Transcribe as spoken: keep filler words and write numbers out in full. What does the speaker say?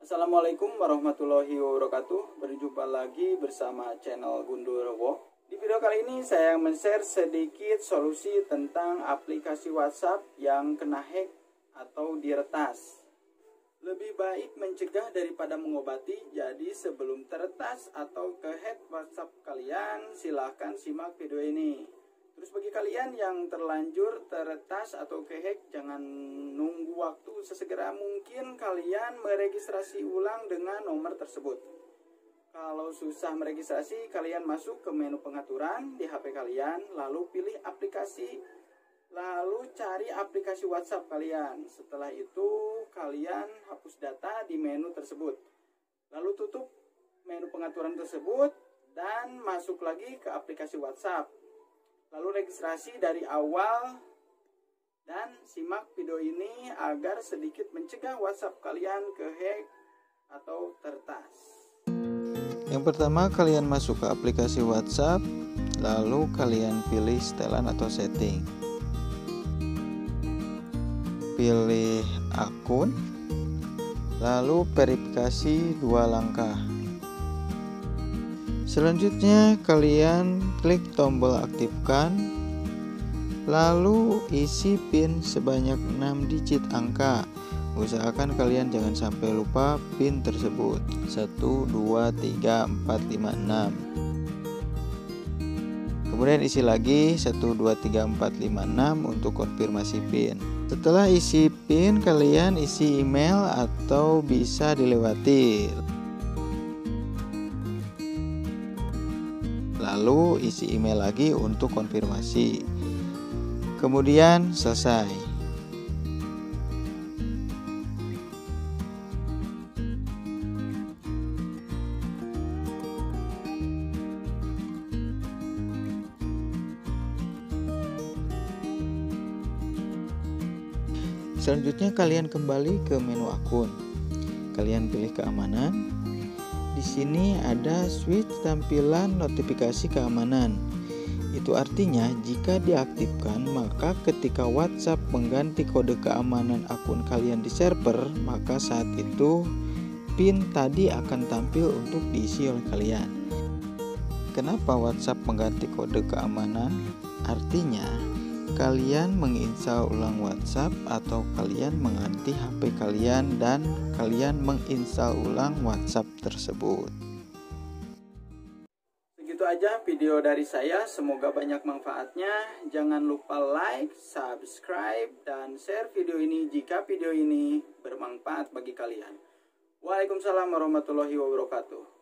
Assalamualaikum warahmatullahi wabarakatuh. Berjumpa lagi bersama channel Gundurwo. Di video kali ini saya men-share sedikit solusi tentang aplikasi WhatsApp yang kena hack atau diretas. Lebih baik mencegah daripada mengobati. Jadi sebelum teretas atau ke-hack WhatsApp kalian, silahkan simak video ini. Terus bagi kalian yang terlanjur teretas atau ke-hack, jangan nunggu waktu, sesegera mungkin kalian meregistrasi ulang dengan nomor tersebut. Kalau susah meregistrasi, kalian masuk ke menu pengaturan di H P kalian, lalu pilih aplikasi, lalu cari aplikasi WhatsApp kalian. Setelah itu kalian hapus data di menu tersebut, lalu tutup menu pengaturan tersebut dan masuk lagi ke aplikasi WhatsApp. Lalu registrasi dari awal dan simak video ini agar sedikit mencegah WhatsApp kalian ke hack atau tertas. Yang pertama, kalian masuk ke aplikasi WhatsApp, lalu kalian pilih setelan atau setting. Pilih akun, lalu verifikasi dua langkah. Selanjutnya kalian klik tombol aktifkan, lalu isi PIN sebanyak enam digit angka. Usahakan kalian jangan sampai lupa PIN tersebut. Satu, dua, tiga, empat, lima, enam. Kemudian isi lagi satu, dua, tiga, empat, lima, enam untuk konfirmasi PIN. Setelah isi PIN, kalian isi email atau bisa dilewati. Lalu isi email lagi untuk konfirmasi. Kemudian selesai. Selanjutnya kalian kembali ke menu akun. Kalian pilih keamanan. Di sini ada switch tampilan notifikasi keamanan. Itu artinya jika diaktifkan, maka ketika WhatsApp mengganti kode keamanan akun kalian di server, maka saat itu PIN tadi akan tampil untuk diisi oleh kalian. Kenapa WhatsApp mengganti kode keamanan? Artinya kalian menginstal ulang WhatsApp atau kalian mengganti H P kalian dan kalian menginstal ulang WhatsApp tersebut. Segitu aja video dari saya, semoga banyak manfaatnya. Jangan lupa like, subscribe, dan share video ini jika video ini bermanfaat bagi kalian. Waalaikumsalam warahmatullahi wabarakatuh.